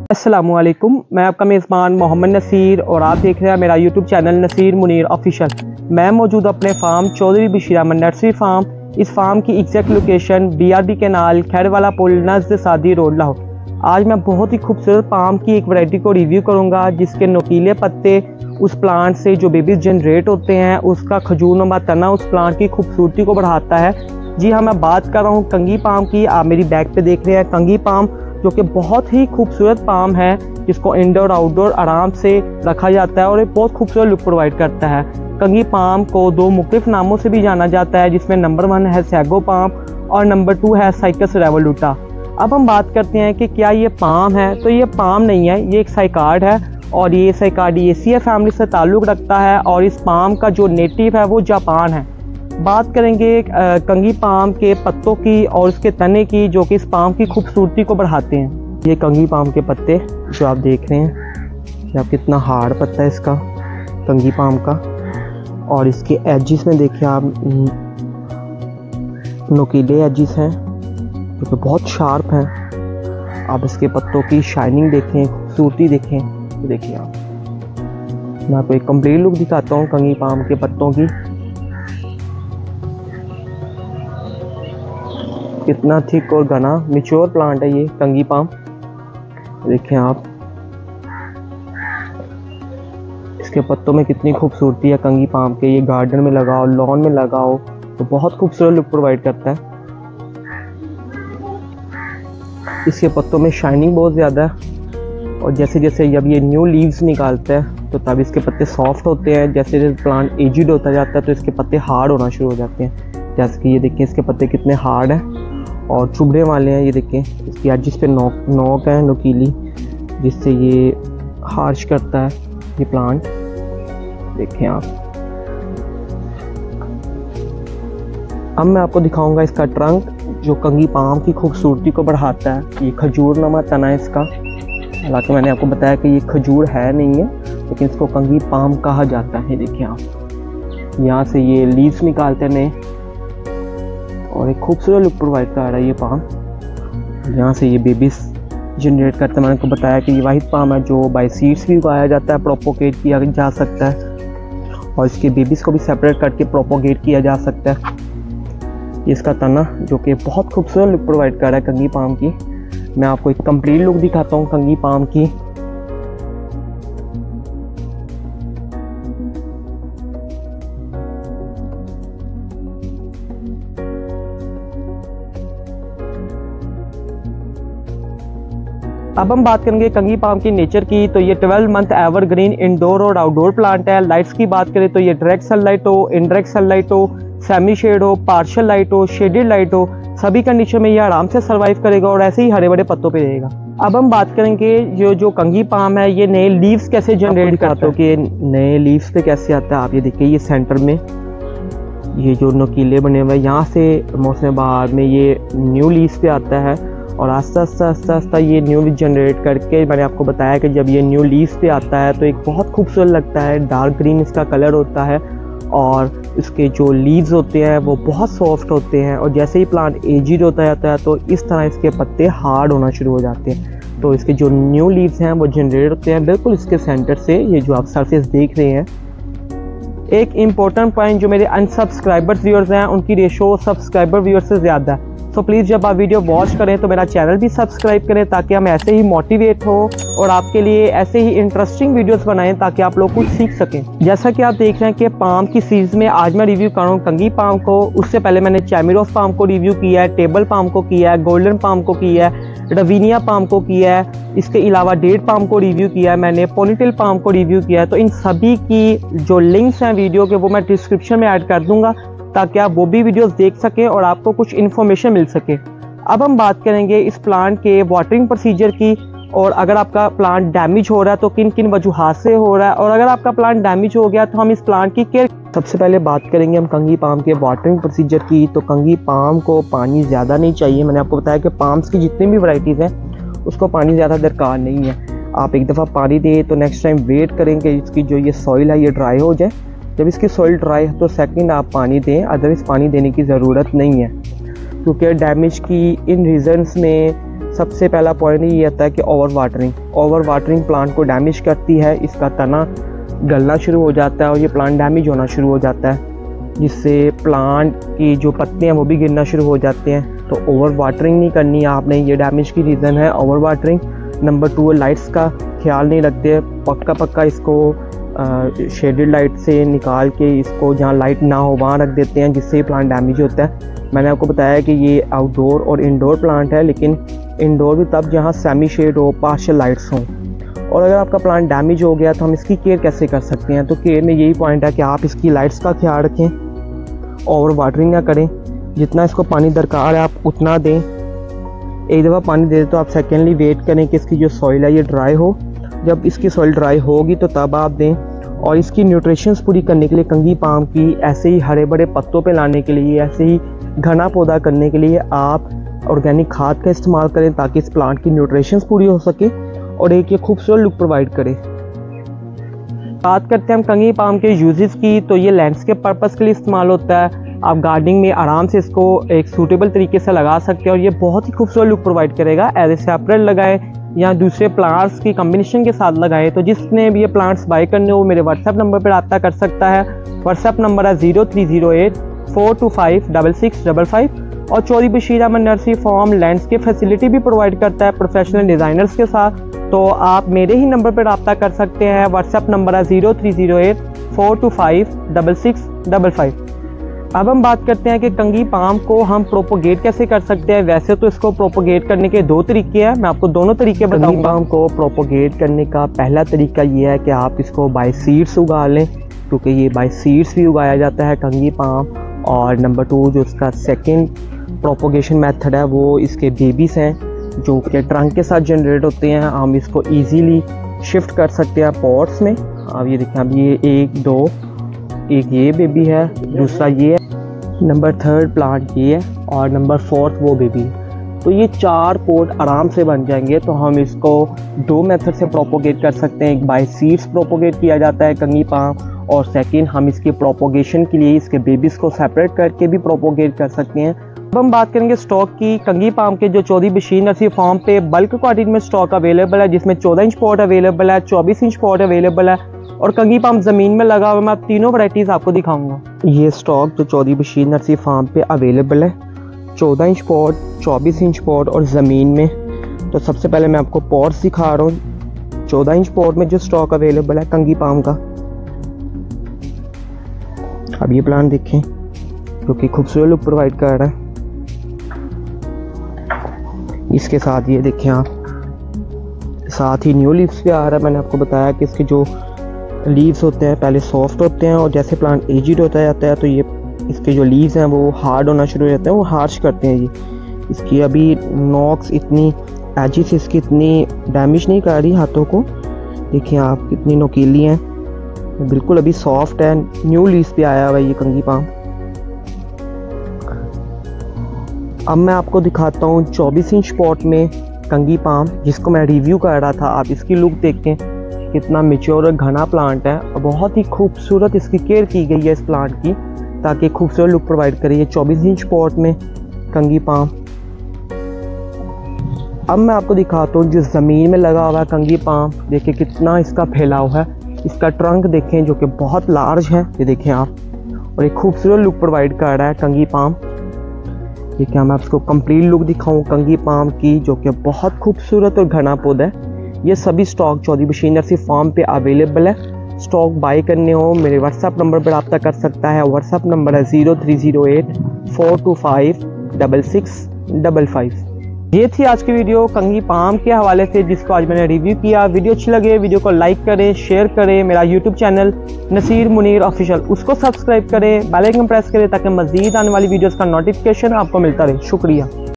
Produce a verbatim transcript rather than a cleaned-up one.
अस्सलामुअलैकुम, मैं आपका मेज़बान मोहम्मद नसीर और आप देख रहे हैं मेरा YouTube channel Naseer Munir official. मैं मौजूद अपने farm Chaudhary Bashir Ahmad nursery farm. इस फार्म की exact location B R B canal Khairwala पुल नज़द सादी रोड लाहौर। आज मैं बहुत ही खूबसूरत पाम की एक वैरायटी को रिव्यू करूंगा जिसके नोकीले पत्ते उस प्लांट से जो बेबीज जनरेट होते हैं, उसका खजूरनुमा तना उस प्लांट की खूबसूरती को बढ़ाता है। जी हाँ, मैं बात कर रहा हूँ कंगी पाम की। आप मेरी बैक पे देख रहे हैं कंगी पाम, जो कि बहुत ही खूबसूरत पाम है जिसको इंडोर आउटडोर आराम से रखा जाता है और एक बहुत खूबसूरत लुक प्रोवाइड करता है। कंगी पाम को दो मुख्तलिफ नामों से भी जाना जाता है, जिसमें नंबर वन है सैगो पाम और नंबर टू है साइकस रेवोल्यूटा। अब हम बात करते हैं कि क्या ये पाम है, तो ये पाम नहीं है, ये एक साइकार्ड है और ये साइकार्डिएसिया फैमिली से ताल्लुक़ रखता है और इस पाम का जो नेटिव है वो जापान है। बात करेंगे कंगी पाम के पत्तों की और उसके तने की, जो कि इस पाम की खूबसूरती को बढ़ाते हैं। ये कंगी पाम के पत्ते जो आप देख रहे हैं, ये आप कितना हार्ड पत्ता है इसका कंगी पाम का, और इसके एजिस में देखिए आप नुकीले एजिस हैं जो कि बहुत शार्प हैं। आप इसके पत्तों की शाइनिंग देखें, खूबसूरती देखें, तो देखिए आप, मैं आपको एक कंप्लीट लुक दिखाता हूँ कंगी पाम के पत्तों की। कितना थिक और घना मैच्योर प्लांट है ये कंगी पाम, देखें आप। इसके पत्तों में कितनी खूबसूरती है कंगी पाम के। ये गार्डन में लगाओ, लॉन में लगाओ तो बहुत खूबसूरत लुक प्रोवाइड करता है। इसके पत्तों में शाइनिंग बहुत ज़्यादा है और जैसे जैसे जब ये न्यू लीव्स निकालता है तो तब इसके पत्ते सॉफ्ट होते हैं। जैसे जैसे प्लांट एजिड होता जाता है तो इसके पत्ते हार्ड होना शुरू हो जाते हैं। जैसे कि ये देखिए इसके पत्ते कितने हार्ड हैं और चुभने वाले हैं। ये देखें इसकी एजिस पे नोक नोक है नुकीली, जिससे ये हार्श करता है ये प्लांट। देखें आप। अब मैं आपको दिखाऊंगा इसका ट्रंक जो कंगी पाम की खूबसूरती को बढ़ाता है। ये खजूरनुमा तना है इसका। हालांकि मैंने आपको बताया कि ये खजूर है नहीं है, लेकिन इसको कंगी पाम कहा जाता है। देखिए आप, यहाँ से ये लीव्स निकालते हैं नए और एक खूबसूरत लुक प्रोवाइड कर रहा है ये पाम। यहाँ से ये बेबीज जनरेट करते हैं। मैंने आपको बताया कि ये वाहिद पाम है जो बाय सीड्स भी उगाया जाता है, प्रोपोगेट किया जा सकता है और इसके बेबीज़ को भी सेपरेट करके प्रोपोगेट किया जा सकता है। इसका तना जो कि बहुत खूबसूरत लुक प्रोवाइड कर रहा है कंगी पाम की। मैं आपको एक कंप्लीट लुक दिखाता हूँ कंगी पाम की। अब हम बात करेंगे कंगी पाम की नेचर की। तो ये ट्वेल्व मंथ एवरग्रीन इंडोर और आउटडोर प्लांट है। लाइट्स की बात करें तो ये डायरेक्ट सनलाइट हो, इनडायरेक्ट सनलाइट हो, सेमी शेड हो, पार्शियल लाइट हो, शेडेड लाइट हो, सभी कंडीशन में ये आराम से सर्वाइव करेगा और ऐसे ही हरे भरे पत्तों पे रहेगा। अब हम बात करेंगे जो जो कंगी पाम है ये नए लीव्स कैसे जनरेट करता है, कि नए लीव्स पे कैसे आता है। आप ये देखिए, ये सेंटर में ये जो नुकीले बने हुए हैं, यहाँ से मौसम बहार में ये न्यू लीव्स पे आता है और आस्ता आस्ता आस्ता आस्ता ये न्यू लीव जनरेट करके, मैंने आपको बताया कि जब ये न्यू लीव्स पे आता है तो एक बहुत खूबसूरत लगता है। डार्क ग्रीन इसका कलर होता है और इसके जो लीव्स होते हैं वो बहुत सॉफ्ट होते हैं और जैसे ही प्लांट एजिड होता जाता है तो इस तरह इसके पत्ते हार्ड होना शुरू हो जाते हैं। तो इसके जो न्यू लीव्स हैं वो जनरेट होते हैं बिल्कुल इसके सेंटर से। ये जो आप सरफेस देख रहे हैं, एक इम्पोर्टेंट पॉइंट, जो मेरे अनसब्सक्राइबर्स व्यूअर्स हैं उनकी रेशो सब्सक्राइबर व्यूअर्स से ज़्यादा है। तो प्लीज़ जब आप वीडियो वॉच करें तो मेरा चैनल भी सब्सक्राइब करें ताकि हम ऐसे ही मोटिवेट हो और आपके लिए ऐसे ही इंटरेस्टिंग वीडियोस बनाएं ताकि आप लोग कुछ सीख सकें। जैसा कि आप देख रहे हैं कि पाम की सीरीज में आज मैं रिव्यू कर रहा हूँ कंगी पाम को। उससे पहले मैंने चैमिरोस पाम को रिव्यू किया है, टेबल पाम को किया है, गोल्डन पाम को किया है, रवीनिया पाम को किया है। इसके अलावा डेट पाम को रिव्यू किया है मैंने, पोनीटेल पाम को रिव्यू किया है। तो इन सभी की जो लिंक्स हैं वीडियो के वो मैं डिस्क्रिप्शन में ऐड कर दूंगा ताकि आप वो भी वीडियोस देख सकें और आपको कुछ इन्फॉर्मेशन मिल सके। अब हम बात करेंगे इस प्लांट के वाटरिंग प्रोसीजर की, और अगर आपका प्लांट डैमेज हो रहा है तो किन किन वजूहात से हो रहा है, और अगर आपका प्लांट डैमेज हो गया तो हम इस प्लांट की केयर। सबसे पहले बात करेंगे हम कंगी पाम के वाटरिंग प्रोसीजर की। तो कंगी पाम को पानी ज़्यादा नहीं चाहिए। मैंने आपको बताया कि पाम्स की जितनी भी वैराइटीज़ हैं उसको पानी ज़्यादा दरकार नहीं है। आप एक दफ़ा पानी दें तो नेक्स्ट टाइम वेट करें कि इसकी जो ये सॉइल है ये ड्राई हो जाए। जब इसकी सॉइल ड्राई है तो सेकंड आप पानी दें, अदरवाइज़ पानी देने की ज़रूरत नहीं है, क्योंकि डैमेज की इन रीजन्स में सबसे पहला पॉइंट ये आता है कि over watering over watering plant को डैमेज करती है, इसका तना गलना शुरू हो जाता है और ये प्लांट डैमेज होना शुरू हो जाता है, जिससे प्लांट की जो पत्ते हैं वो भी गिरना शुरू हो जाते हैं। तो ओवर वाटरिंग नहीं करनी है आपने, ये डैमेज की रीज़न है over watering. Number two, lights का ख्याल नहीं रखते, पक्का पक्का इसको शेडेड लाइट से निकाल के इसको जहाँ लाइट ना हो वहाँ रख देते हैं, जिससे प्लांट डैमेज होता है। मैंने आपको बताया कि ये आउटडोर और इंडोर प्लांट है, लेकिन इंडोर भी तब जहाँ सेमी शेड हो, पार्शियल लाइट्स हों। और अगर आपका प्लांट डैमेज हो गया तो हम इसकी केयर कैसे कर सकते हैं? तो केयर में यही पॉइंट है कि आप इसकी लाइट्स का ख्याल रखें, ओवर वाटरिंग ना करें, जितना इसको पानी दरकार है आप उतना दें। एक दफ़ा पानी दे तो आप सेकेंडली वेट करें कि इसकी जो सॉइल है ये ड्राई हो। जब इसकी सॉइल ड्राई होगी तो तब आप दें। और इसकी न्यूट्रिशंस पूरी करने के लिए कंगी पाम की ऐसे ही हरे बड़े पत्तों पे लाने के लिए, ऐसे ही घना पौधा करने के लिए आप ऑर्गेनिक खाद का इस्तेमाल करें, ताकि इस प्लांट की न्यूट्रिशंस पूरी हो सके और एक ये खूबसूरत लुक प्रोवाइड करे। बात करते हैं हम कंगी पाम के यूजेस की, तो ये लैंडस्केप पर्पस के लिए इस्तेमाल होता है। आप गार्डनिंग में आराम से इसको एक सूटेबल तरीके से लगा सकते हैं और ये बहुत ही खूबसूरत लुक प्रोवाइड करेगा। एज ए सेपरेट लगाएं या दूसरे प्लांट्स की कम्बिनेशन के साथ लगाएं। तो जिसने भी ये प्लांट्स बाय करने हो मेरे व्हाट्सएप नंबर पर रब्ता कर सकता है। व्हाट्सएप नंबर है zero three zero eight four two five double six double five. और Chaudhary Bashir Ahmad nursery farm landscape facility भी प्रोवाइड करता है प्रोफेशनल डिज़ाइनर्स के साथ। तो आप मेरे ही नंबर पर रब्ता कर सकते हैं। व्हाट्सएप नंबर है zero three zero eight four two five double six double five. अब हम बात करते हैं कि कंगी पाम को हम प्रोपोगेट कैसे कर सकते हैं। वैसे तो इसको प्रोपोगेट करने के दो तरीके हैं, मैं आपको दोनों तरीके बताऊंगा। कंगी पाम को प्रोपोगेट करने का पहला तरीका ये है कि आप इसको बाय सीड्स उगा लें, क्योंकि ये बाय सीड्स भी उगाया जाता है कंगी पाम। और नंबर टू, जो इसका सेकेंड प्रोपोगेशन मेथड है वो इसके बेबीज़ हैं जो कि ट्रंक के साथ जनरेट होते हैं। हम इसको ईजीली शिफ्ट कर सकते हैं पॉट्स में। अब ये देखें, अब ये एक दो, एक ये बेबी है, दूसरा ये है, नंबर थर्ड प्लांट ये है और नंबर फोर्थ वो बेबी है। तो ये चार पॉट आराम से बन जाएंगे। तो हम इसको दो मेथड से प्रोपोगेट कर सकते हैं। एक बाय सीड्स प्रोपोगेट किया जाता है कंगी पाम, और सेकंड हम इसके प्रोपोगेशन के लिए इसके बेबीज़ को सेपरेट करके भी प्रोपोगेट कर सकते हैं। अब हम बात करेंगे स्टॉक की। कंगी पाम के जो चौधरी बशीर नर्सरी फार्म पे बल्क क्वांटिटी में स्टॉक अवेलेबल है, जिसमें चौदह इंच पॉट अवेलेबल है, चौबीस इंच पॉट अवेलेबल है और कंगी पाम ज़मीन में लगा हुआ। मैं आप तीनों वैरायटीज़ आपको दिखाऊंगा। ये स्टॉक जो चौधरी बशीर नर्सरी फार्म पे अवेलेबल है, चौदह इंच पॉट, चौबीस इंच पॉट और ज़मीन में। तो सबसे पहले मैं आपको पॉट्स दिखा रहा हूँ। चौदह इंच पॉट में जो स्टॉक अवेलेबल है कंगी पाम का, अब ये प्लांट देखें जो कि खूबसूरत लुक प्रोवाइड कर रहा है। इसके साथ ये देखें आप, साथ ही न्यू लीव्स पे आ रहा है। मैंने आपको बताया कि इसके जो लीव्स होते हैं पहले सॉफ्ट होते हैं और जैसे प्लांट एजिड होता जाता है तो ये इसके जो लीव्स हैं वो हार्ड होना शुरू हो जाते हैं, वो हार्श करते हैं। ये इसकी अभी नॉक्स इतनी एजिस इसकी इतनी डैमेज नहीं कर रही हाथों को, देखिए आप कितनी नोकीली हैं, बिल्कुल अभी सॉफ्ट है। न्यू लीव्स पे आया हुआ है ये कंगी पाम। अब मैं आपको दिखाता हूँ चौबीस इंच पॉट में कंगी पाम, जिसको मैं रिव्यू कर रहा था। आप इसकी लुक देखें, कितना मैच्योर और घना प्लांट है और बहुत ही खूबसूरत इसकी केयर की गई है इस प्लांट की, ताकि खूबसूरत लुक प्रोवाइड करे। ये चौबीस इंच पॉट में कंगी पाम। अब मैं आपको दिखाता हूँ जो ज़मीन में लगा हुआ है कंगी पाम, देखिए कितना इसका फैलाव है। इसका ट्रंक देखें जो कि बहुत लार्ज है, ये देखें आप, और एक खूबसूरत लुक प्रोवाइड कर रहा है कंगी पाम। देखिए मैं आपको कंप्लीट लुक दिखाऊं कंगी पाम की, जो कि बहुत खूबसूरत और घना पौधा है। ये सभी stock Chaudhary Bashir nursery farm पे अवेलेबल है। स्टॉक बाय करने हो मेरे व्हाट्सएप नंबर पर रब्ता कर सकता है। व्हाट्सएप नंबर है zero three zero eight four two five double six double five. ये थी आज की वीडियो कंगी पाम के हवाले से, जिसको आज मैंने रिव्यू किया। वीडियो अच्छी लगे वीडियो को लाइक करें, शेयर करें। मेरा YouTube channel Naseer Munir official, उसको सब्सक्राइब करें, बेल आइकन प्रेस करें ताकि मजीद आने वाली वीडियोस का नोटिफिकेशन आपको मिलता रहे। शुक्रिया।